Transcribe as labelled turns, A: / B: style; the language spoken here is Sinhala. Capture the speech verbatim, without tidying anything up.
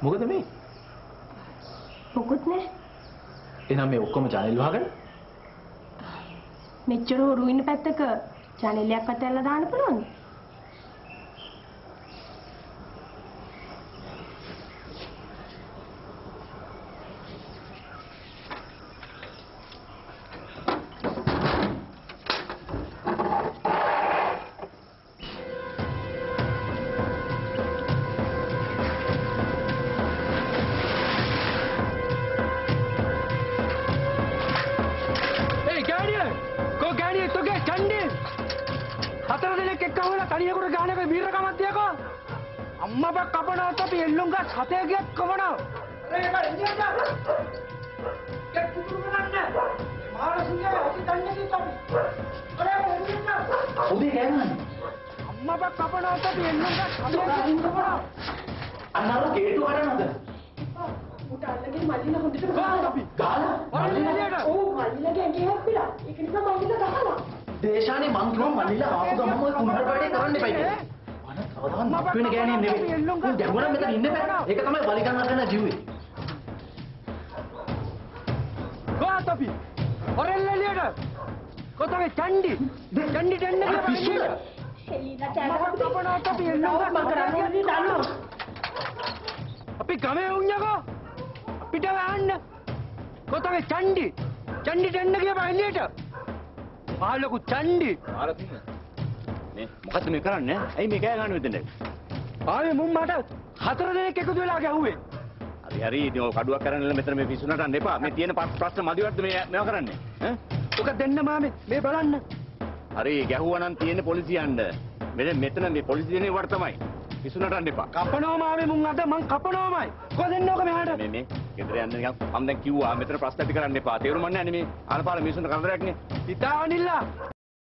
A: මොකද මේ?
B: මොකුත් නෑ.
A: එහෙනම් මේ ඔක්කොම channel වහගෙන
B: මෙච්චර හොරු ඉන්න පැත්තක channel එකක් අතල්ලා දාන්න පුළුවන්ද?
C: अम्मा बा कपड़ा होता तो ये लोग का छाते क्या कपड़ा? अरे ये बार इंडिया जा। क्या कुकुर बनाना? मारा सिंह है ऐसी डंडे की तभी। अरे इंडिया जा।
A: उधर क्या है?
C: अम्मा बा कपड़ा होता तो ये लोग का छाते क्या कपड़ा?
A: अन्नारो गेट वाला ना था।
B: उठाने लगे माली ना होने तो
C: गाल तभी।
A: गाल?
C: माली लगे ना?
B: ओ माली लगे इंडिया है फिरा। एक निका माली लगा ना।
A: देशाने मंत्रों माली लगा आपको तो हम कुंडर बैठे करने पाएंगे। सावधान मप्पीने गෑනේ නෙවෙයි. උන් ගැහුවනම් මෙතන ඉන්න බෑ. ඒක තමයි බලිකන් අතන ජීවේ.
C: ගාතපි. ඔරෙල්ලලියට. කොතගේ චණ්ඩි. චණ්ඩි දෙන්න කියලා පිස්සුද?
B: එළිලා චාලා
C: කපනවා තපි එල්ලුම්
B: මම කරන්නේ දන්නවා.
C: අපි ගමේ උන්නකෝ. අපිට වහන්න. කොතගේ චණ්ඩි. චණ්ඩි දෙන්න කියලා එළියට. ආලකු චණ්ඩි.
A: ආරතින. මේ මොකද්ද මේ කරන්නේ? ඇයි මේ කෑ ගන්න වෙන්නේ?
C: ආවේ මුන් මට හතර දෙනෙක් එකතු වෙලා ගැහුවේ.
A: හරි හරි ඉතින් ඔය කඩුවක් කරන්න මෙතන මේ පිස්සු නටන්න එපා. මේ තියෙන ප්‍රශ්න මදිවත්ද මේ මේවා කරන්නේ? ඈ?
C: ඔක දෙන්න මාමේ මේ බලන්න.
A: හරි ගැහුවා නම් තියෙන්නේ පොලිසියන්ට. මෙතන මෙතන මේ පොලිසිය දෙනේ වට තමයි. පිස්සු නටන්න එපා.
C: කපනවා මාමේ මුන් අද මං කපනවාමයි. කොහෙද දෙන්න ඕක මෙහාට?
A: මේ මේ ගෙදර යන්න නිකන් මම දැන් කිව්වා මෙතන ප්‍රශ්න ඇති කරන්න එපා. තේරුම් ගන්න නැහැ මේ අනපාර මිනිස්සුන්ට කරදරයක් නේ.
C: ඉතාවනිල්ලා